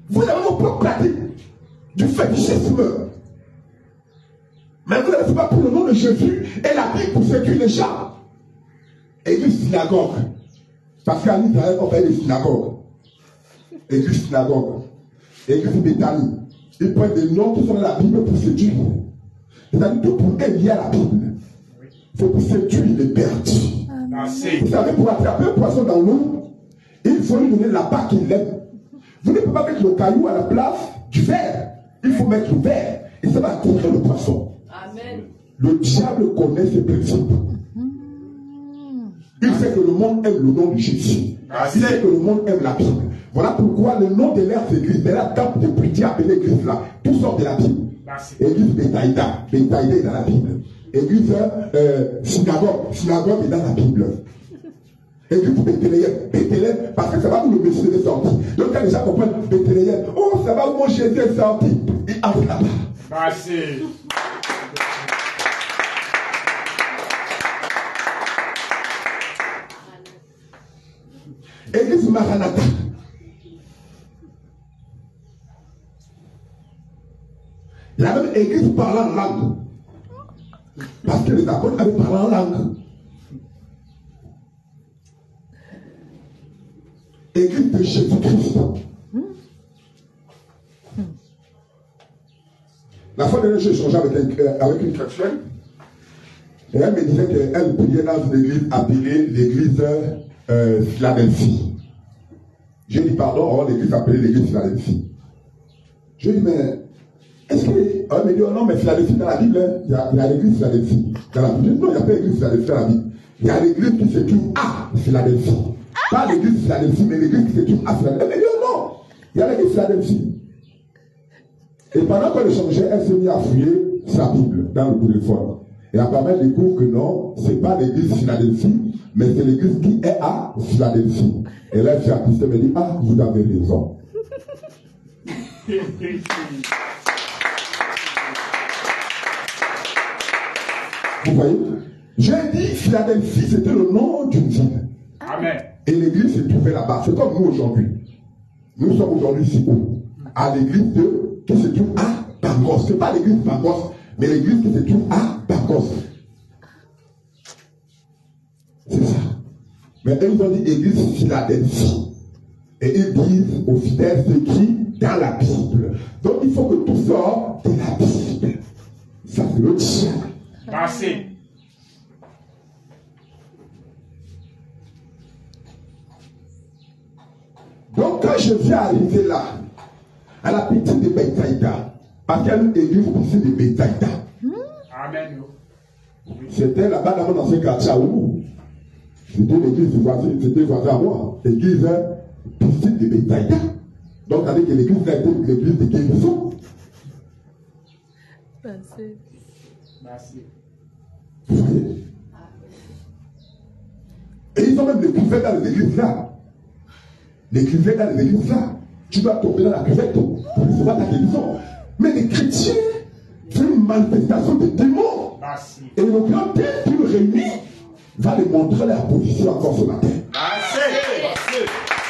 Vous avez vos propres pratiques du fétichisme. Mais vous n'avez pas pris le nom de Jésus et la Bible pour séduire les gens. Église synagogue. Parce qu'en Israël, on fait des synagogues. Église synagogue. Église Béthanie. Ils prennent des noms qui sont dans la Bible pour séduire. C'est-à-dire que pour être lié à la Bible, c'est pour séduire les perdus. Vous savez, pour attraper un poisson dans l'eau, il faut lui donner la part qu'il aime. Vous ne pouvez pas mettre le caillou à la place du verre. Il faut mettre le verre. Et ça va attirer le poisson. Amen. Le diable connaît ses principes. Il sait que le monde aime le nom de Jésus. Il sait que le monde aime la Bible. Voilà pourquoi le nom de l'air église, de la table de prière appelée église là, tout sort de la Bible. Église Béthaïda, Béthaïda est dans la Bible. Église synagogue est dans la Bible. Église Bethléem, Bethléem, parce que ça va où le Messie est sorti. Donc quand les gens comprennent Bethléem, oh ça va où mon Jésus est sorti, il entre là-bas. Merci. Église Maranatha. La même église parle en langue. Parce que les apôtres avaient parlé en langue. Église de Jésus-Christ. La fois dernière, j'ai échangé avec une chrétienne. Et elle me disait qu'elle priait dans une église appelée l'église Philadelphie. J'ai dit pardon, l'église appelée l'église Philadelphie. Je dis mais est-ce que. Elle me dit oh non, mais Philadelphie dans la Bible, il y a l'église Philadelphie. Dans la Bible, non, il n'y a pas l'église Philadelphie dans la Bible. Il y a l'église qui se trouve à Philadelphie. Pas l'église Philadelphie, mais l'église qui se trouve à Philadelphie. Elle me dit oh non, il y a l'église Philadelphie. Et pendant qu'on échangeait, elle s'est mise à fouiller sa Bible dans le téléphone. Et apparemment, elle découvre que non, ce n'est pas l'église Philadelphie, mais c'est l'église qui est à Philadelphie. Et là, j'ai assisté et me dit ah, vous avez raison. Vous voyez? J'ai dit Philadelphie, c'était le nom d'une ville. Amen. Et l'église se trouvait là-bas. C'est comme nous aujourd'hui. Nous sommes aujourd'hui ici où? À l'église qui se trouve à Bangos. Ce n'est pas l'église Bangos, mais l'église qui se trouve à Bangos. C'est ça. Mais eux, ils ont dit église Philadelphie. Et ils disent aux fidèles ce qui dans la Bible. Donc il faut que tout sorte de la Bible. Ça, c'est le diable. Merci. Donc quand je viens arriver là, à la petite de Béthaïda, parce qu'il y a une église ici de Béthaïda. Amen. C'était là-bas dans ce quartier où c'était l'église voisine, c'était voisin à moi, l'église petite de Béthaïda. Donc avec l'église là était l'église de guérison. Merci. Merci. Vous voyez? Et ils ont même des cuvettes dans les églises là. Les cuvettes dans les églises là. Tu dois tomber dans la cuvette pour recevoir ta guérison. Mais les chrétiens font une manifestation de démons. Merci. Et le grand père qui le réunit va lui montrer leur position encore ce matin.